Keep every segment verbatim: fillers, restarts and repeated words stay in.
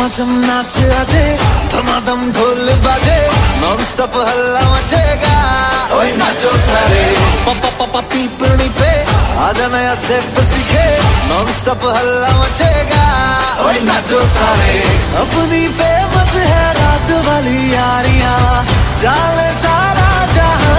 झमाझम नाच आजे, धमाधम ढोल बाजे, नॉन स्टॉप हल्ला मचेगा। ओए नाचो सारे पापा पापा पीपनी पे, आजा नया स्टेप सीखे, नॉन स्टॉप हल्ला मचेगा। ओए नाचो सारे अपनी फेमस है रात वाली यारियां, जाले सारा जहां।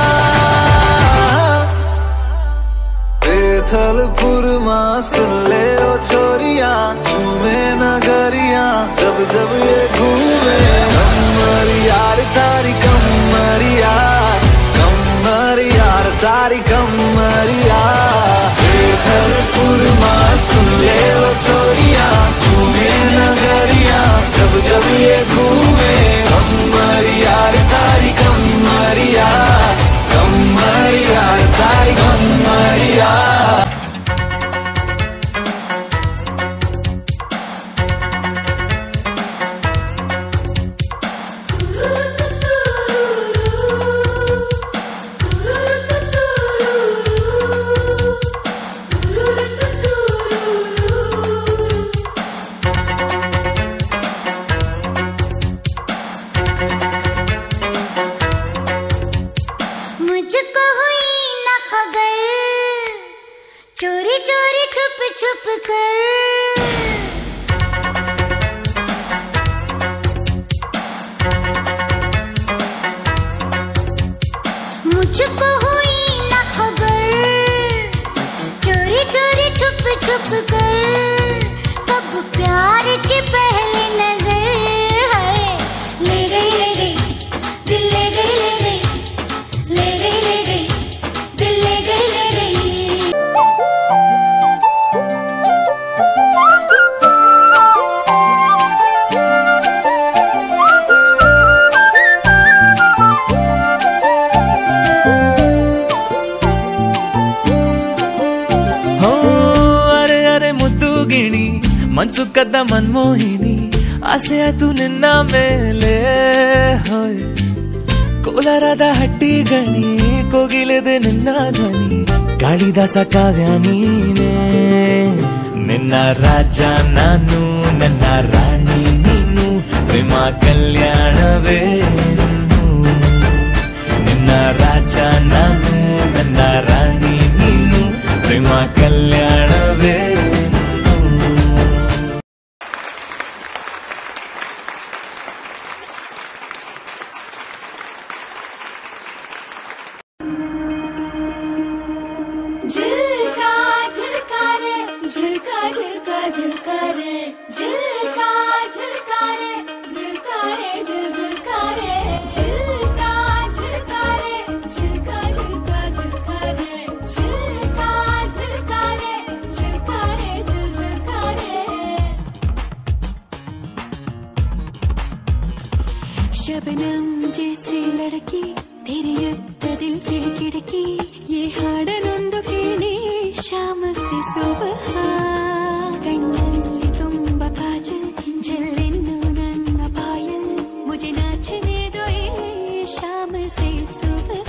थलपुर माँ सुन ले ओ छोरिया, झूमे नगरिया जब जब ये घूमे। कमर यार तारी कमर यार, कमर यार तारी कमर यार। थलपुर माँ सुन ले ओ छोरिया, झूमे नगरिया जब जब ये घूमे। कमर यार तारी कमर यार, कमर यार तारी कमर यार। मुझको हुई न खबर, चोरी चोरी छुप छुप कर। मुझको हुई न खबर, चोरी चोरी छुप छुप कर। कब प्यार की पहली नजर है, ले गई ले गई दिल, ले गई ले गई, ले गई ले गई दिल, ले गई ले गई। हो अरे अरे ಮುದ್ದು ಗಿಣಿ ಮನ್ಸುಕದ್ದ ಮನ್ಮೋಹಿನಿ, ಆಸೆ ಆಯ್ತು ನಿನ್ನ ಮೇಲೆ ಹೋಯ್। ಕೋಲಾರದ ಹಟ್ಟಿ ಗಣಿ ಕೋಗಿಲೆದೆ ನಿನ್ನ ಧ್ವನಿ, ಗಾಳಿದಾಸ ಕಾವ್ಯ ನೀನೆ। ನಿನ್ನ ರಾಜ ನಾನು, ನನ್ನ ರಾಣಿ ನೀನು, ಪ್ರೇಮ ಕಲ್ಯಾಣವೇ ನಿನ್ನ ರಾಜ ನಾನು, ನನ್ನ ರಾಣಿ ನೀನು, ಪ್ರೇಮ ಕಲ್ಯಾಣವೇ। झिलका झिलका रे, झिलका झिलका झिलका रे, झिलका झिलका रे, झिलका रे झिल झिलका रे, झिलका झिलका रे, झिलका झिलका झिलका रे, झिलका झिलका रे, झिलका रे झिल झिलका रे। शबनम जैसी लड़की, तेरी युक्त दिल की खिड़की, ये हाडनೊಂದು ಕೇಳಿ शाम से सुबह। कಣ್ಣಲ್ಲಿ ತುಂಬ ಕಾಜಲ್, ಜಲ್ಲೆನ್ನು ನನ್ನ ಪಾಯಲ್, मुझे नाचने दो ये शाम से सुबह।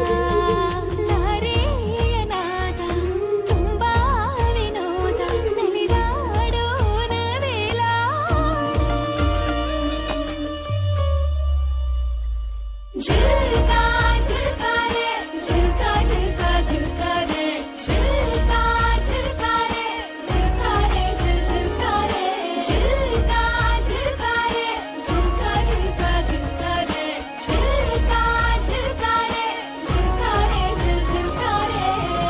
ನಾರೆಯ ನಾದ ತುಂಬಾ ವಿನೋದ, ನಲಿದಾಡೋಣ ವೇಲಾಡೆ। झिलका झिलका रे, झिलका झिलका झिलका रे, झिलका झिलका रे, झिलका रे झिल झिलका रे, झिलका झिलका रे, झिलका झिलका झिलका रे, झिलका झिलका रे, झिलका रे झिल झिलका रे।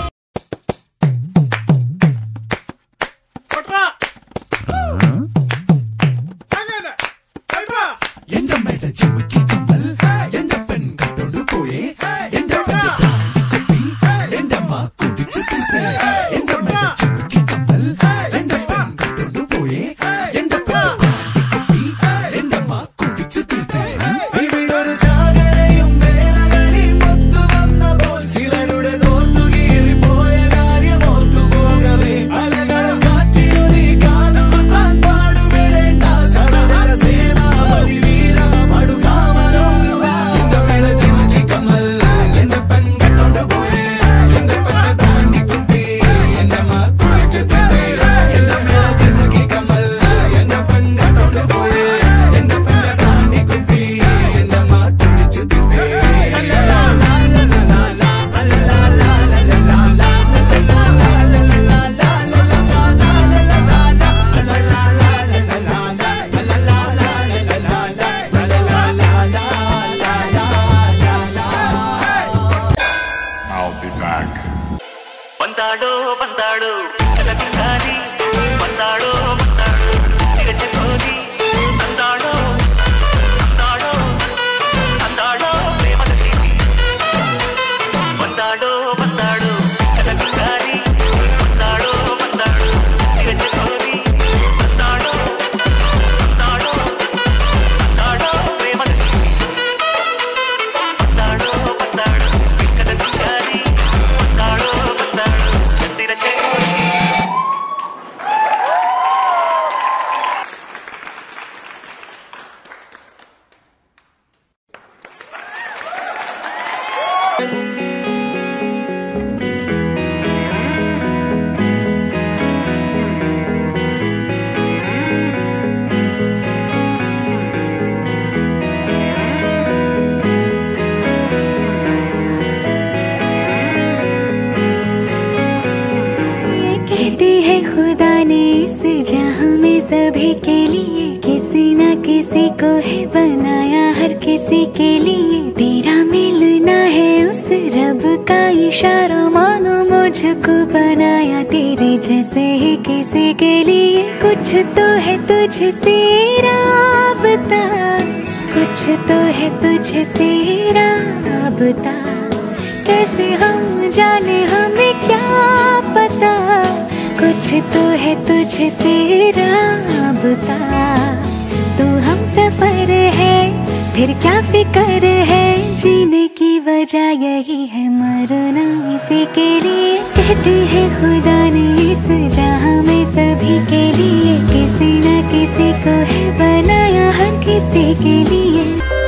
எந்த மேட ஜிமிக்கி கம்மல், எந்த பெண் கட்டோடு போயே, எந்த பெண் குப்பி, எந்த மா குடிச்சு தூசே। எந்த மேட ஜிமிக்கி கம்மல், எந்த பெண் கட்டோடு போயே, எந்த பெண் குப்பி, எந்த மா குடிச்சு தூசே। ഇവിടൊരു ജാഗരയും വേലകളിൽ മൊത്തു വന്ന പോൽ, ചിലരുടെ തോർത്തു കീറിപ്പോയ കാര്യം ഓർത്തു പോകവേ। അലകൾ കാറ്റിനുതി കാതുകുത്താൻ പാടുവിടേണ്ട, സടവര സേനാപതി വീര പടുകാമലോലുവാ। എന്റെ മേള ജിമിക്കി കമ്മൽ, എന്റെ പെൺ കട്ടോണ്ട് പോയേ, എന്റെ പെണ്ണ താണ്ടി കുട്ടി, എന്റെ മാ കുളിച്ചു ಬಂದಾಡೋ ಬಂದಾಡೋ ಕಲಕಂದಾರಿ ಬಂದಾಡೋ ಬಂದಾಡೋ ತಿರುಚಿ ಹೋಗಿ ತಂದಾಡೋ ತಂದಾಡೋ ತಂದಾಡೋ ಪ್ರೇಮದ ಸಿರಿ ಬಂದಾಡೋ ಬಂದಾಡೋ ಕಲಕಂದಾರಿ ಬಂದಾಡೋ ಬಂದಾಡೋ ತಿರುಚಿ ಹೋಗಿ ತಂದಾಡೋ ತಂದಾಡೋ ತಂದಾಡೋ ಪ್ರೇಮದ ಸಿರಿ ಬಂದಾಡೋ ಬಂದಾಡೋ ಬಿಕ್ಕದ ಸಿಂಗಾರಿ ಬಂದಾಡೋ ಬಂದಾಡೋ ಚಂದಿರ ಚೇರಿ कहते हैं खुदा ने इस जहां में सभी के लिए किसी न किसी को है बनाया हर किसी के लिए तेरा मिलना है उस रब का इशारा मानो मुझको बनाया तेरे जैसे ही किसी के लिए कुछ तो है तुझसे राबता कुछ तो है तुझसे राबता कैसे हम जाने हमें क्या पता कुछ तो है तुझसे राबता तू हम सफर है फिर क्या फिक्र है जीने की वजह यही है मरना इसी के लिए कहते हैं खुदा ने इस जहां में सभी के लिए किसी न किसी को है बनाया हर किसी के लिए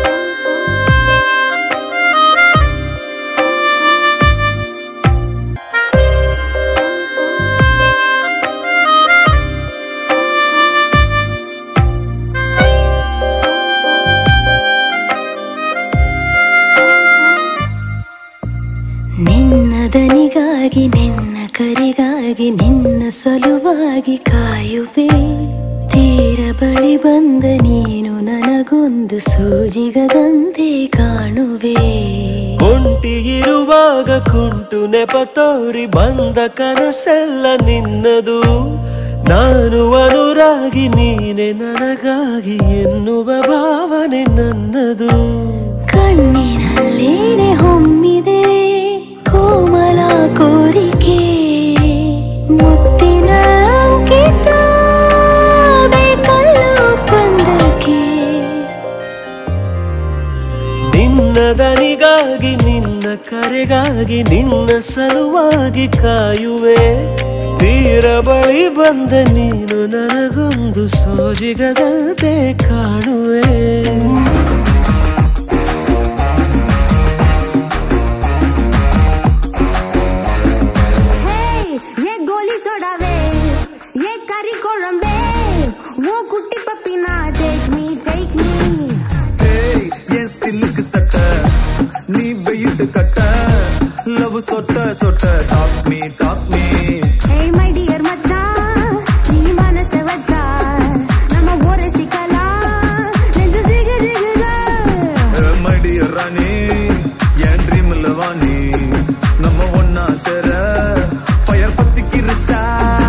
ನಿನ್ನ ದನಿಗಾಗಿ ನಿನ್ನ ಕರೆಗಾಗಿ ನಿನ್ನ ಸಲುವಾಗಿ ಕಾಯುವೆ ತೀರ ಬಳಿ ಬಂದ ನೀನು ನನಗೊಂದು ಸೂಜಿಗದಂತೆ ಕಾಣುವೆ ಒಂಟಿ ಇರುವಾಗ ಕುಂಟು ನೆಪ ತೋರಿ ಬಂದ ಕನಸೆಲ್ಲ ನಿನ್ನದು ನಾನು ಅನುರಾಗಿ ನೀನೆ ನನಗಾಗಿ ಎನ್ನುವ ಭಾವನೆ ನನ್ನದು ಕಣ್ಣಿನಲ್ಲೇನೆ ಹೊಮ್ಮಿದೆ ಕೋಮಲ ಕೋರಿಕೆ ಮುತ್ತಿನ ಅಂಕಿತ ಬೇಕಲ್ಲು ಬಂದಕ್ಕೆ ನಿನ್ನ ದನಿಗಾಗಿ ನಿನ್ನ ಕರೆಗಾಗಿ ನಿನ್ನ ಸಲುವಾಗಿ ಕಾಯುವೆ ತೀರ ಬಳಿ ಬಂದ ನೀನು ನನಗೊಂದು ಸೋಜಿಗದಂತೆ ಕಾಣುವೆ Love sota sota talk me talk me Hey my dear macha nee manase vacha nama ore sikala nenju jiga jiga my dear rani yan dream lavani nama onna sera fire patti kircha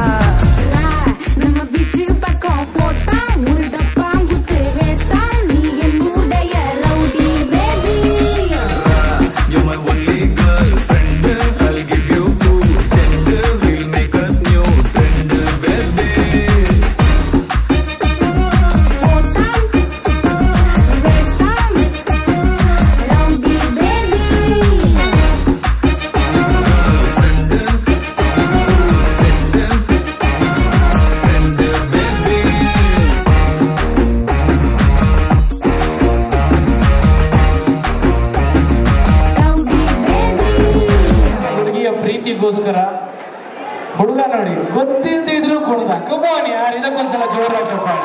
nama bichu pakko pota mulda pangute vesta nee ennudaya rowdy baby you're my only girlfriend I'll give you cool gender we'll make us new trend baby pota vesta rowdy baby ಹುಡುಗಿಯ ಪ್ರೀತಿಗೋಸ್ಕರ ಹುಡುಗ ನೋಡಿ ಗೊತ್ತಿಲ್ದಿದ್ರು ಕೊಡ್ದ ಕಮಾನ್ ಯಾರು ಇದಕ್ಕೊಂದ್ಸಲ ಜೋರಾಗಿ ಚಪ್ಪಾಳೆ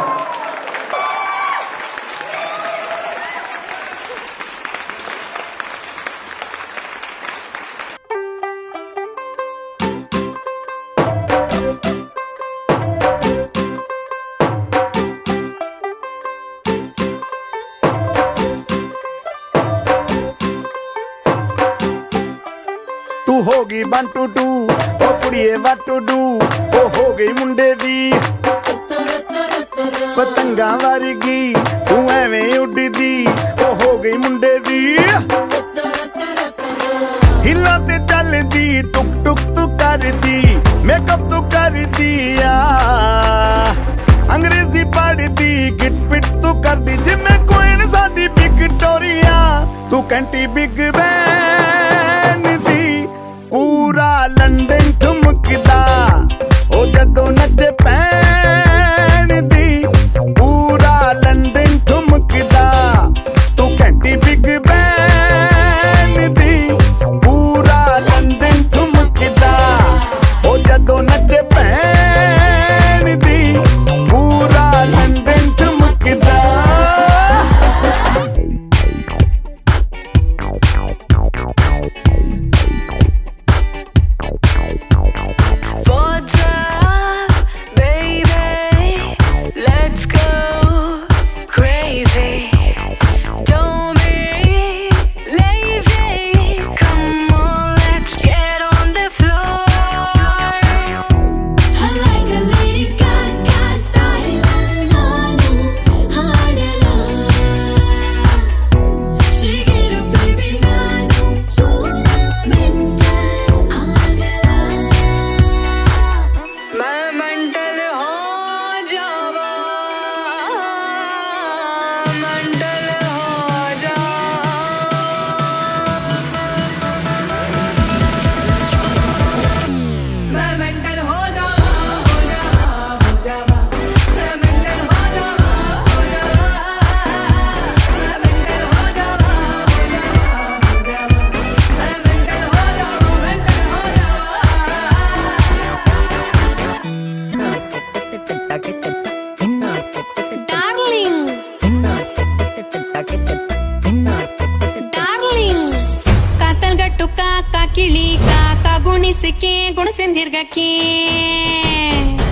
तू होगी one two to ਕੁੜੀਏ ਵਾਟ to do ਉਹ ਹੋ ਗਈ ਮੁੰਡੇ ਦੀ ਪਤੰਗਾਂ ਵਰਗੀ ਤੂੰ ਐਵੇਂ ਉੱਡਦੀ ਉਹ ਹੋ ਗਈ ਮੁੰਡੇ ਦੀ ਹਿੱਲਾਂ ਤੇ ਚੱਲਦੀ ਟੁਕ ਟੁਕ ਤੂੰ ਕਰਦੀ ਮੇਕਅਪ ਤੂੰ ਕਰਦੀ ਆ ਅੰਗਰੇਜ਼ੀ ਪੜ੍ਹਦੀ ਗਿਟ ਪਿਟ ਤੂੰ ਕਰਦੀ ਜਿਵੇਂ ਕੁਈਨ ਸਾਡੀ ਵਿਕਟੋਰੀਆ ਤੂੰ ਕੈਂਟੀ ਬਿਗ ਬੈਨ ਦੀ ਪੂਰਾ ਲੰਡਨ ਠੁਮਕਦਾ ਉਹ ਜਦੋਂ ਨੱਚੇ ਪੈਣ ਦੀ ਪੂਰਾ ਲੰਡਨ ਠੁਮਕਦਾ ਤੂੰ ਕੈਂਟੀ ਬਿਗ ਬੈਨ ਦੀ ਪੂਰਾ ਲੰਡਨ ਠੁਮਕਦਾ ਉਹ ਜਦੋਂ ਨੱਚੇ ਪੈਣ ਦੀ ਪੂਰਾ ਲੰਡਨ ਠੁਮਕਦਾ ಕಿಳಿ ಕಾಕ ಗುಣಿಸಿಕೆ ಗುಣಸಿಂದಿರ್ಗಕ್ಕೆ